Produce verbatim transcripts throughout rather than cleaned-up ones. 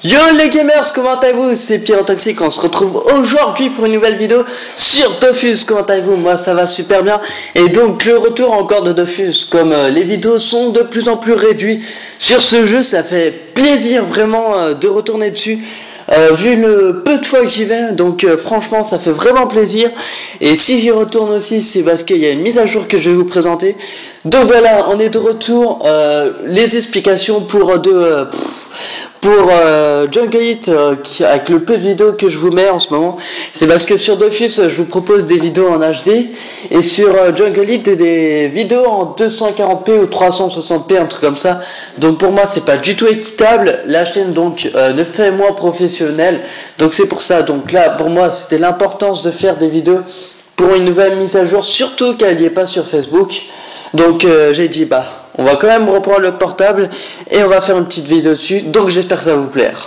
Yo les gamers, comment allez-vous? C'est Pyrotoxique, on se retrouve aujourd'hui pour une nouvelle vidéo sur Dofus. Comment allez-vous? Moi ça va super bien. Et donc le retour encore de Dofus, comme euh, les vidéos sont de plus en plus réduites sur ce jeu, ça fait plaisir vraiment euh, de retourner dessus. Euh, vu le peu de fois que j'y vais, donc euh, franchement ça fait vraiment plaisir. Et si j'y retourne aussi, c'est parce qu'il y a une mise à jour que je vais vous présenter. Donc voilà, on est de retour. Euh, les explications pour de euh, pour euh, Jungle Hit, euh, qui, avec le peu de vidéos que je vous mets en ce moment, c'est parce que sur Dofus je vous propose des vidéos en H D et sur euh, Jungle Hit des, des vidéos en deux cent quarante p ou trois cent soixante p, un truc comme ça. Donc pour moi c'est pas du tout équitable. La chaîne donc euh, ne fait moi professionnel, donc c'est pour ça. Donc là pour moi c'était l'importance de faire des vidéos pour une nouvelle mise à jour, surtout qu'elle n'y est pas sur Facebook. Donc euh, j'ai dit bah on va quand même reprendre le portable et on va faire une petite vidéo dessus. Donc j'espère que ça va vous plaire.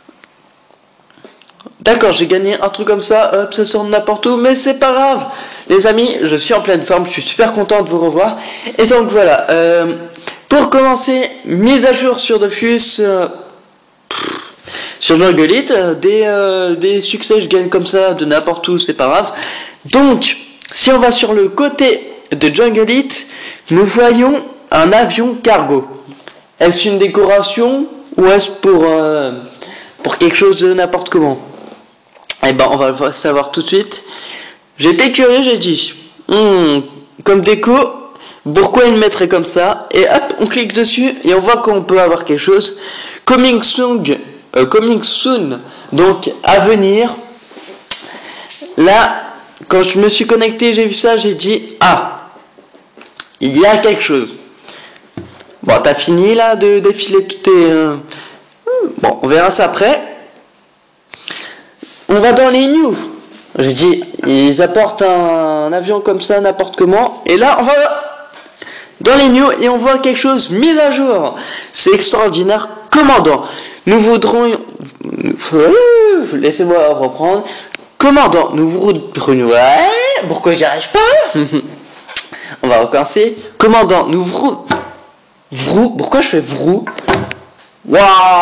D'accord, j'ai gagné un truc comme ça, hop, ça sort de n'importe où, mais c'est pas grave. Les amis, je suis en pleine forme, je suis super content de vous revoir. Et donc voilà, euh, pour commencer, mise à jour sur Dofus, euh, sur Jungle Hit, euh, des, euh, des succès, je gagne comme ça de n'importe où, c'est pas grave. Donc, si on va sur le côté de Jungle Hit, nous voyons un avion cargo. Est-ce une décoration ou est-ce pour, euh, pour quelque chose de n'importe comment? Eh ben on va le savoir tout de suite. J'étais curieux, j'ai dit hmm, comme déco, pourquoi il mettrait comme ça? Et hop, on clique dessus et on voit qu'on peut avoir quelque chose. Coming soon, euh, coming soon, donc à venir. Là, quand je me suis connecté, j'ai vu ça, j'ai dit ah, il y a quelque chose. Bon, t'as fini là de défiler tout tes... Euh... Bon, on verra ça après. On va dans les news. J'ai dit, ils apportent un, un avion comme ça, n'importe comment. Et là, on va dans les news et on voit quelque chose mis à jour. C'est extraordinaire. Commandant, nous voudrons... Laissez-moi reprendre. Commandant, nous voudrons... Ouais, pourquoi j'y arrive pas? On va recommencer. Commandant, nous voudrons... Vrou, pourquoi je fais vrou? Waouh!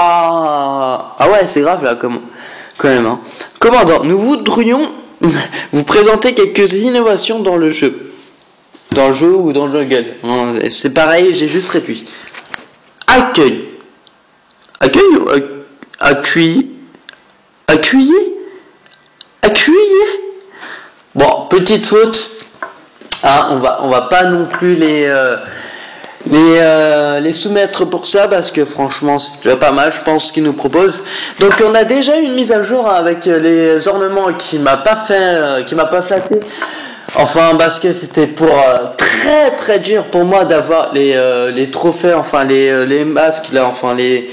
Ah ouais, c'est grave là, comme, quand même. Hein. Commandant, nous voudrions vous présenter quelques innovations dans le jeu. Dans le jeu ou dans le jungle. C'est pareil, j'ai juste réduit. Accueil. Accueil ou accueil? Accueillir? Accueillir? Bon, petite faute. Hein, on va, on va pas non plus les... Euh, Les, euh, les soumettre pour ça parce que franchement c'est déjà pas mal je pense qu'ils nous proposent. Donc on a déjà une mise à jour avec les ornements qui m'a pas fait euh, qui m'a pas flatté, enfin parce que c'était pour euh, très très dur pour moi d'avoir les, euh, les trophées, enfin les, euh, les masques là, enfin les,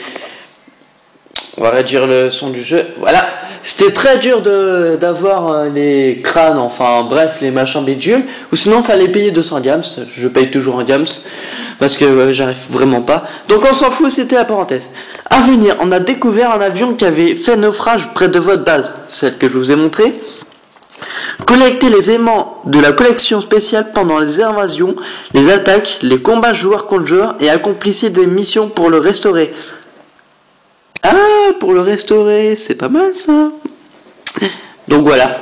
on va réduire le son du jeu, voilà. C'était très dur de d'avoir euh, les crânes, enfin bref les machins bidules, ou sinon fallait payer deux cents diams. Je paye toujours un diams parce que euh, j'arrive vraiment pas, donc on s'en fout, c'était la parenthèse. À venir, on a découvert un avion qui avait fait naufrage près de votre base, celle que je vous ai montrée. Collectez les aimants de la collection spéciale pendant les invasions, les attaques, les combats joueur contre joueur et accomplissez des missions pour le restaurer. Ah, pour le restaurer, c'est pas mal ça. Donc voilà.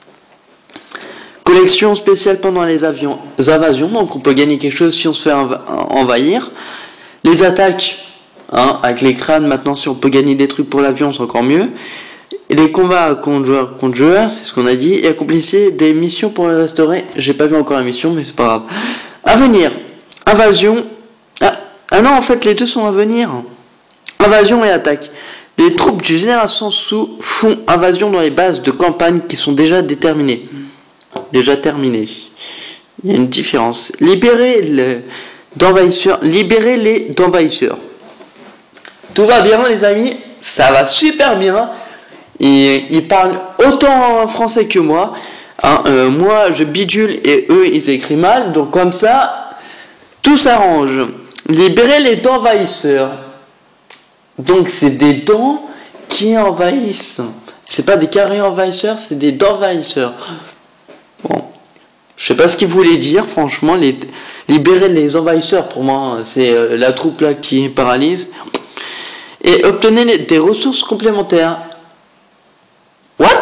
Collection spéciale pendant les avions, les invasions, donc on peut gagner quelque chose si on se fait envahir. Les attaques, hein, avec les crânes, maintenant si on peut gagner des trucs pour l'avion, c'est encore mieux. Et les combats contre joueurs contre joueurs, c'est ce qu'on a dit. Et accomplissez des missions pour les restaurer. J'ai pas vu encore la mission, mais c'est pas grave. À venir, invasion. Ah, ah non, en fait les deux sont à venir. Invasion et attaque. Les troupes du Génération Sous font invasion dans les bases de campagne qui sont déjà déterminées. Déjà terminées. Il y a une différence. Libérez les d'envahisseurs. Libérez les d'envahisseurs. Tout va bien les amis. Ça va super bien. Et ils parlent autant français que moi. Hein, euh, moi je bidule et eux ils écrivent mal. Donc comme ça, tout s'arrange. Libérez les d'envahisseurs. Donc c'est des dents qui envahissent. C'est pas des carrés envahisseurs, c'est des dents envahisseurs. Bon, je sais pas ce qu'ils voulaient dire, franchement. Les libérer les envahisseurs, pour moi, c'est euh, la troupe là qui paralyse. et obtenez des ressources complémentaires. What?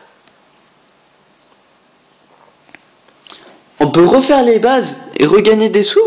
On peut refaire les bases et regagner des sous?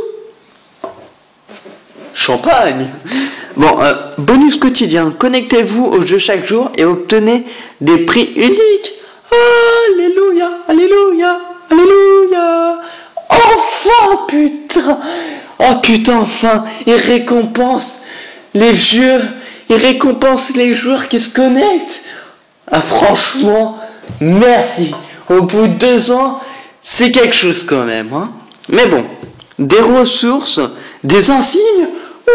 Champagne. Bon, euh, bonus quotidien. Connectez-vous au jeu chaque jour et obtenez des prix uniques. Alléluia, alléluia, alléluia. Enfin, putain. Oh putain, enfin. Il récompense les vieux. Il récompense les joueurs qui se connectent. Ah, franchement, merci. Au bout de deux ans, c'est quelque chose quand même. Hein. Mais bon, des ressources, des insignes.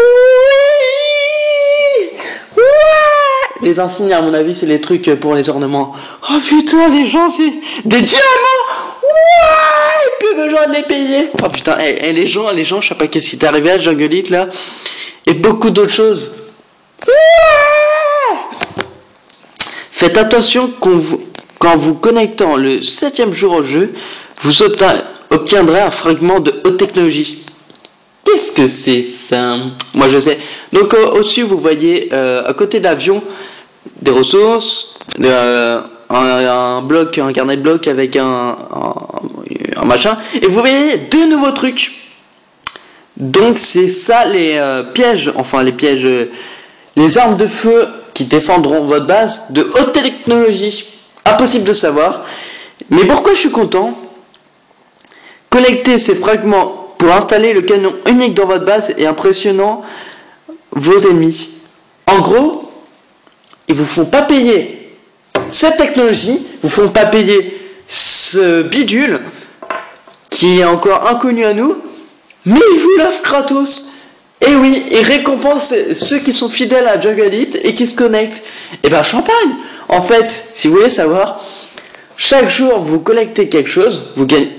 Oui, ouais. Les insignes, à mon avis, c'est les trucs pour les ornements. Oh putain, les gens, c'est des diamants. Ouais, plus besoin de les payer. Oh putain, et, et les gens, les gens, je sais pas qu'est-ce qui t'est arrivé à Jungle là, et beaucoup d'autres choses. Ouais. Faites attention quand vous, quand vous connectant le septième jour au jeu, vous obtiendrez un fragment de haute technologie. Qu'est-ce que c'est ça? Moi je sais. Donc euh, au-dessus vous voyez euh, à côté de l'avion des ressources, euh, un, un bloc, un carnet de blocs avec un, un, un machin, et vous voyez deux nouveaux trucs. Donc c'est ça les euh, pièges, enfin les pièges, euh, les armes de feu qui défendront votre base de haute technologie. Impossible de savoir. Mais pourquoi je suis content? Collecter ces fragments pour installer le canon unique dans votre base et impressionnant vos ennemis. En gros, ils vous font pas payer cette technologie, ils vous font pas payer ce bidule qui est encore inconnu à nous, mais ils vous l'offrent gratos. Et oui, ils récompensent ceux qui sont fidèles à Jungle et qui se connectent. Et ben champagne. En fait, si vous voulez savoir, chaque jour vous collectez quelque chose, vous gagnez.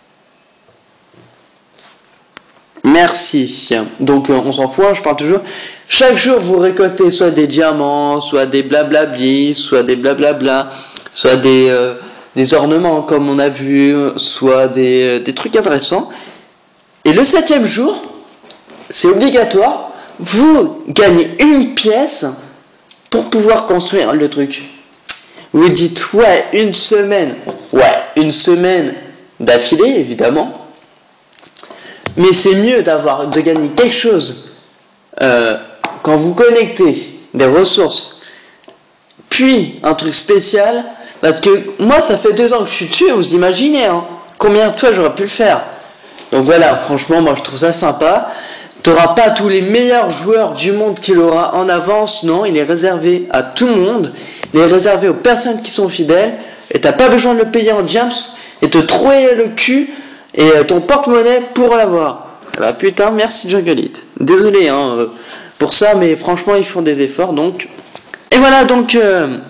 Merci. Donc euh, on s'en fout, hein, je parle toujours. Chaque jour vous récoltez soit des diamants, soit des blablabli, soit des blablabla, soit des, euh, des ornements comme on a vu, soit des, des trucs intéressants. Et le septième jour, c'est obligatoire, vous gagnez une pièce pour pouvoir construire le truc. Vous dites ouais, une semaine, ouais, une semaine d'affilée évidemment. Mais c'est mieux d'avoir de gagner quelque chose euh, quand vous connectez des ressources, puis un truc spécial, parce que moi ça fait deux ans que je suis dessus, vous imaginez hein, combien de fois j'aurais pu le faire. Donc voilà, franchement moi je trouve ça sympa. Tu n'auras pas tous les meilleurs joueurs du monde qui l'aura en avance, non, il est réservé à tout le monde, il est réservé aux personnes qui sont fidèles, et t'as pas besoin de le payer en diams et te trouver le cul et ton porte-monnaie pour l'avoir. Bah putain, merci Jungle. Désolé hein, pour ça, mais franchement ils font des efforts donc. Et voilà donc euh,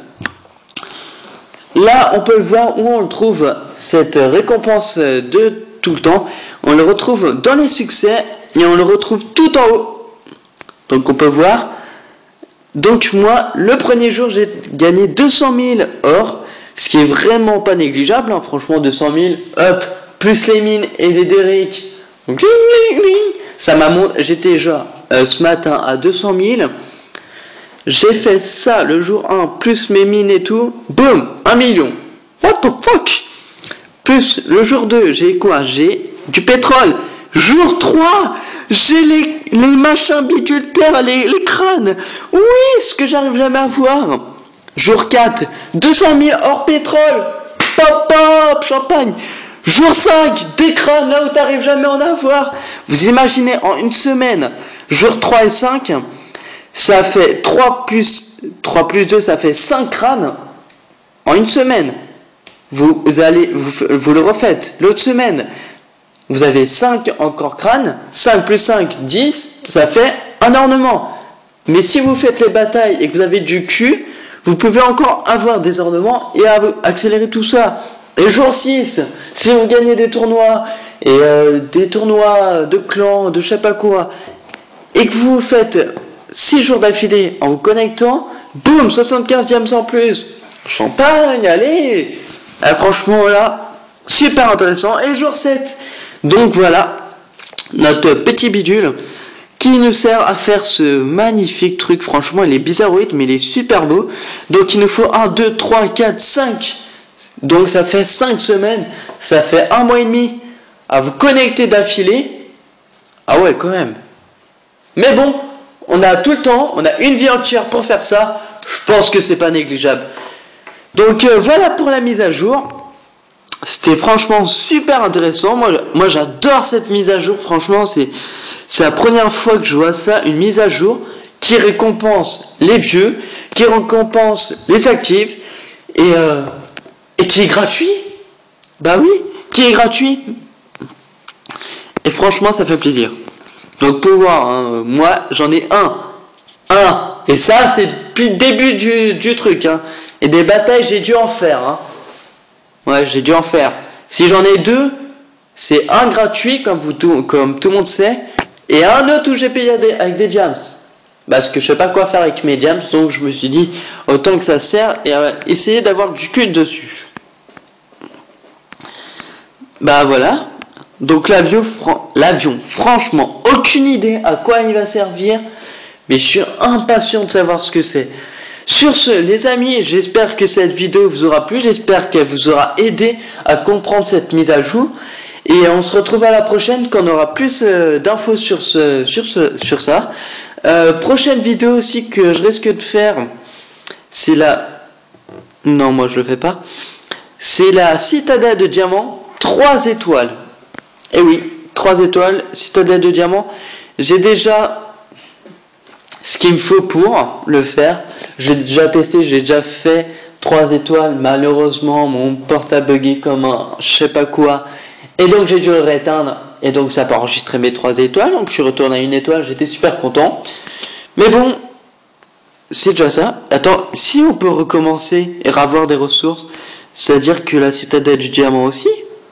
là on peut le voir où on le trouve cette récompense de tout le temps. On le retrouve dans les succès et on le retrouve tout en haut. Donc on peut voir. Donc moi le premier jour j'ai gagné deux cent mille or, ce qui est vraiment pas négligeable. Hein. Franchement deux cent mille, hop. Plus les mines et les derricks. Ça m'a monté. J'étais déjà euh, ce matin à deux cent mille. J'ai fait ça le jour un, plus mes mines et tout. Boum, un million. What the fuck? Plus le jour deux, j'ai quoi? J'ai du pétrole. Jour trois, j'ai les, les machins bidultaires, les, les crânes. Oui, ce que j'arrive jamais à voir. Jour quatre, deux cent mille hors pétrole. Pop, pop, champagne. Jour cinq, des crânes là où t'arrives jamais à en avoir. Vous imaginez en une semaine, jour trois et cinq, ça fait trois plus deux, ça fait cinq crânes en une semaine. Vous, vous allez, vous, vous le refaites. L'autre semaine, vous avez cinq encore crânes, cinq plus cinq, dix, ça fait un ornement. Mais si vous faites les batailles et que vous avez du cul, vous pouvez encore avoir des ornements et accélérer tout ça. Et jour six, si vous gagnez des tournois, et euh, des tournois de clans, de je sais pas quoi, et que vous faites six jours d'affilée en vous connectant, boum, soixante-quinze diams en plus. Champagne, allez. Ah, franchement là, super intéressant. Et jour sept, donc voilà, notre petit bidule qui nous sert à faire ce magnifique truc. Franchement, il est bizarroïde, mais il est super beau. Donc, il nous faut un, deux, trois, quatre, cinq. Donc, ça fait cinq semaines. Ça fait un mois et demi à vous connecter d'affilée. Ah ouais, quand même. Mais bon, on a tout le temps. On a une vie entière pour faire ça. Je pense que c'est pas négligeable. Donc, euh, voilà pour la mise à jour. C'était franchement super intéressant. Moi, moi j'adore cette mise à jour. Franchement, c'est... C'est la première fois que je vois ça, une mise à jour qui récompense les vieux, qui récompense les actifs et, euh, et qui est gratuit. Bah oui, qui est gratuit. Et franchement, ça fait plaisir. Donc pour voir, hein, moi j'en ai un. Un. Et ça, c'est depuis le début du, du truc. Hein. Et des batailles, j'ai dû en faire. Hein. Ouais, j'ai dû en faire. Si j'en ai deux, c'est un gratuit, comme, vous, tout, comme tout le monde sait. Et un autre où j'ai payé avec des diams. Parce que je sais pas quoi faire avec mes diams. Donc je me suis dit, autant que ça sert. Et euh, essayer d'avoir du cul dessus. Bah voilà. Donc l'avion, fran l'avion, franchement, aucune idée à quoi il va servir. Mais je suis impatient de savoir ce que c'est. Sur ce, les amis, j'espère que cette vidéo vous aura plu. J'espère qu'elle vous aura aidé à comprendre cette mise à jour. Et on se retrouve à la prochaine quand on aura plus euh, d'infos sur, ce, sur, ce, sur ça. Euh, prochaine vidéo aussi que je risque de faire, c'est la... Non, moi je le fais pas. C'est la citadelle de diamant, trois étoiles. Et oui, trois étoiles, citadelle de diamant. J'ai déjà ce qu'il me faut pour le faire. J'ai déjà testé, j'ai déjà fait trois étoiles. Malheureusement, mon portable bugué comme un je sais pas quoi. Et donc j'ai dû le rééteindre, et donc ça peut enregistrer mes trois étoiles, donc je suis retourné à une étoile, j'étais super content. Mais bon, c'est déjà ça. Attends, si on peut recommencer et avoir des ressources, c'est-à-dire que la citadelle du diamant aussi.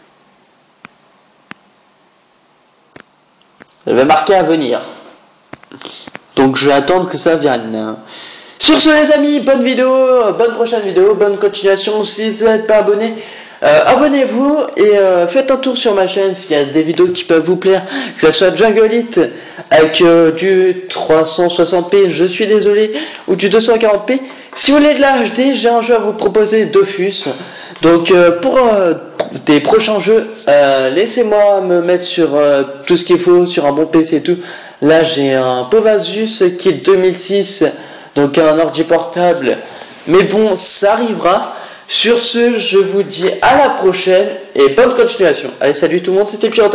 Elle va marquer à venir. Donc je vais attendre que ça vienne. Sur ce les amis, bonne vidéo, bonne prochaine vidéo, bonne continuation. Si vous n'êtes pas abonné, Euh, abonnez-vous et euh, faites un tour sur ma chaîne s'il y a des vidéos qui peuvent vous plaire, que ce soit Jungleite avec euh, du trois cent soixante p, je suis désolé, ou du deux cent quarante p. Si vous voulez de la H D, j'ai un jeu à vous proposer, Dofus. Donc euh, pour euh, des prochains jeux, euh, laissez-moi me mettre sur euh, tout ce qu'il faut, sur un bon P C et tout. Là j'ai un Povasus Kit deux mille six, donc un ordi portable, mais bon, ça arrivera. Sur ce, je vous dis à la prochaine et bonne continuation. Allez, salut tout le monde, c'était Pierre.